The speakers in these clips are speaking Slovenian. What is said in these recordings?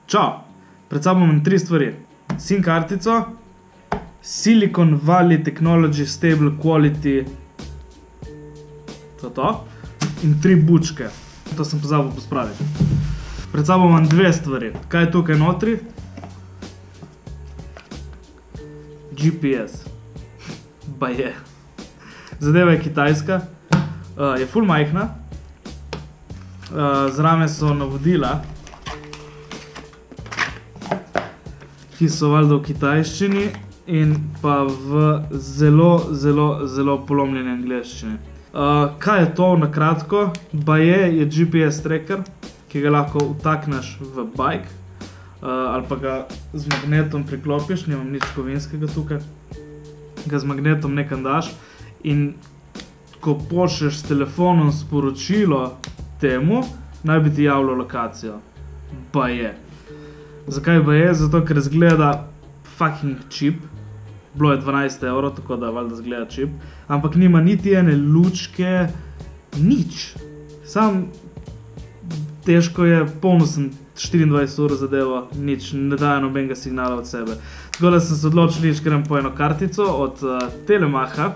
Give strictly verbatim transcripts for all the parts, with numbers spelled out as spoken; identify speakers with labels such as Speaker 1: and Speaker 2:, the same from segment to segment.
Speaker 1: Čau, pred sabo imam tri stvari. SIM kartico, Silicon Valley Technology Stable Quality, to to, in tri bučke. To sem pozabil pospraviti. Pred sabo imam dve stvari. Kaj je tukaj notri? G P S. Ba je. Zadeva je kitajska. Je ful majhna. Zraven so navodila, ki so valjda v kitajščini in pa v zelo, zelo, zelo polomljeni angleščini. Kaj je to na kratko? Baje je G P S tracker, ki ga lahko vtakneš v bike ali pa ga z magnetom priklopiš, nimam nič kovinskega tukaj. Ga z magnetom nekam daš in ko pošlješ s telefonom sporočilo temu, naj bi ti javilo lokacijo. Baje. Zakaj baje? Zato, ker izgleda fucking cheap. Bilo je dvanajst evrov, tako da valjda izgleda cheap. Ampak nima niti ene lučke, nič. Sam težko je, polno sem štiriindvajset ur zadevo, nič, ne daje nobenega signala od sebe. Tako da sem se odločil, nič, ker imam po eno kartico od Telemacha.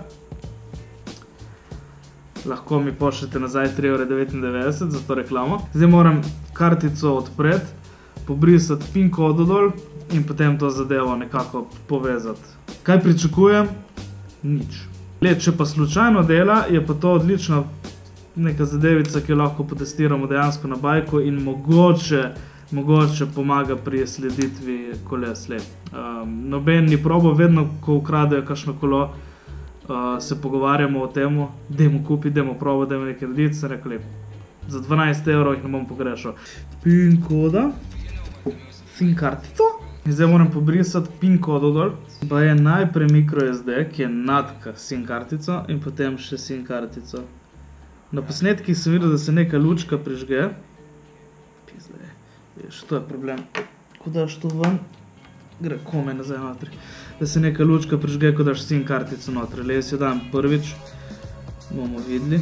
Speaker 1: Lahko mi pošljete nazaj tri evre devetindevetdeset za to reklamo. Zdaj moram kartico odpreti, pobrisati pin kodo dol in potem to zadevo nekako povezati. Kaj pričakujem? Nič. Let, če pa slučajno dela, je pa to odlična neka zadevica, ki jo lahko potestiramo dejansko na bajku in mogoče, mogoče pomaga pri sleditvi koles. Um, noben ni probal, vedno ko ukradejo kakšno kolo, Uh, se pogovarjamo o temu, dajmo kupiti, dajmo probo, dajmo nekaj narediti, sem rekel, za dvanajst evrov jih ne bom pogrešal. Pin koda, SIM kartico in zdaj moram pobrisati pin kodo dol. Pa je najprej microSD, ki je nadka SIM kartico in potem še SIM kartico. Na posnetkih sem videl, da se neka lučka prižge. Pizde, veš, to je problem. Ko daš to ven, gre komaj nazaj notri. Da se neka lučka prižge, ko daš SIM kartico notri. Le, jaz jo dam prvič, bomo videli.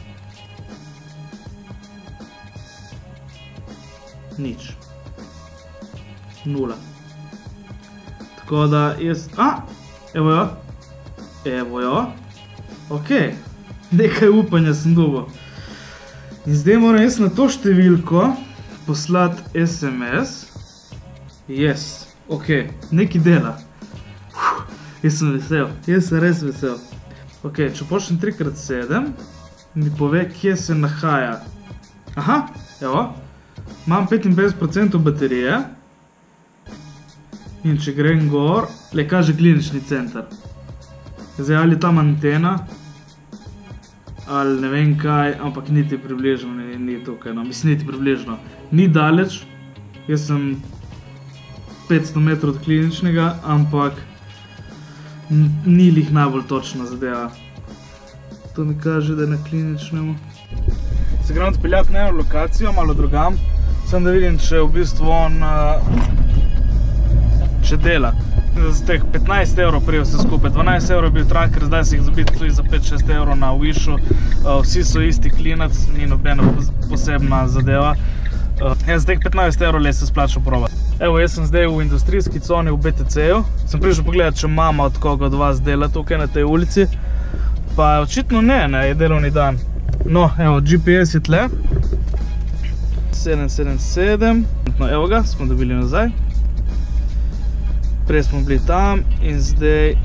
Speaker 1: Nič. Nula. Tako da jaz... A! Evo jo. Evo jo. Ok. Nekaj upanja sem dobil. In zdaj moram jaz na to številko poslati S M S. Yes. Ok. Nekaj dela. Jaz sem vesel, jaz sem res vesel. Ok, če pošljem tri krat sedem, mi pove, kje se nahaja. Aha, evo, imam petinpetdeset procentov baterije in če grem gor, le kaže klinični center. Zdaj, ali tam antena, ali ne vem kaj, ampak niti približno ni, ni tukaj, no, mislim, niti približno. Ni daleč, jaz sem petsto metrov od kliničnega, ampak ni lih najbolj točna zadeva. To mi kaže, da je na kliničnemu. Se grem odpeljati na eno lokacijo, malo drugam, sem da vidim, če v bistvu on če dela. Za teh petnajst evrov prej vse skupaj, dvanajst evrov je bil tracker, zdaj se jih zabiti tudi za pet šest evrov na Wishu. Vsi so isti klinac, ni nobena posebna zadeva. Za teh petnajst evrov le se splačal probati. Evo, jaz sem zdaj v industrijski coni v B T C-ju. Sem prišel pogledati, če mama od koga od vas dela tukaj na tej ulici. Pa očitno ne, ne, je delovni dan. No, evo, G P S je tle. sedem sedem sedem. No, evo ga, smo dobili nazaj. Prej smo bili tam in zdaj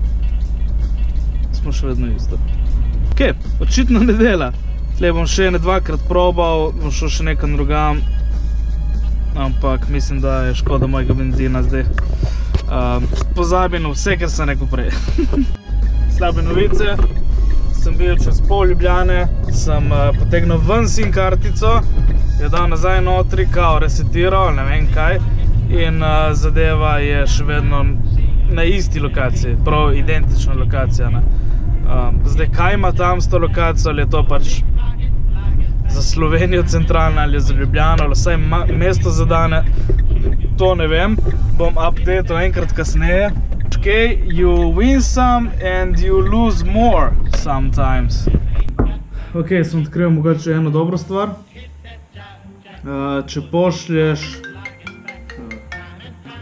Speaker 1: smo še vedno isto. Ok, očitno ne dela. Tle bom še ene dvakrat probal, bom šel še nekam drugam. Ampak mislim, da je škoda mojega benzina zdaj. Pozabi na vse, kar sem rekel prej. Slabe novice. Sem bil čez pol Ljubljane, sem potegnil ven SIM kartico, jo dal nazaj notri, kao resetiral, ne vem kaj. In zadeva je še vedno na isti lokaciji, prav identična lokacija. Zdaj, kaj ima tam s to lokacijo, ali je to pač za Slovenijo centralna ali za Ljubljano, ali vsaj mesto zadane, to ne vem, bom updateal enkrat kasneje. Ok, you win some and you lose more sometimes. Ok, sem odkril mogoče eno dobro stvar. Če pošlješ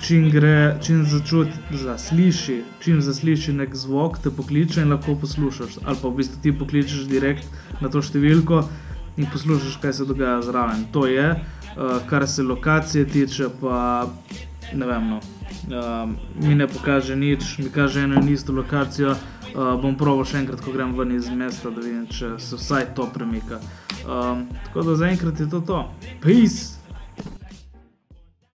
Speaker 1: čim gre, čim začuti, zasliši, čim zasliši nek zvok, te pokliče in lahko poslušaš. Ali pa v bistvu ti pokličeš direkt na to številko in poslušaš, kaj se dogaja zraven. To je, uh, kar se lokacije tiče, pa ne vem, no. Uh, mi ne pokaže nič, mi kaže eno in isto lokacijo. Uh, bom probal še enkrat, ko grem ven iz mesta, da vidim, če se vsaj to premika. Um, tako da zaenkrat je to to. Peace!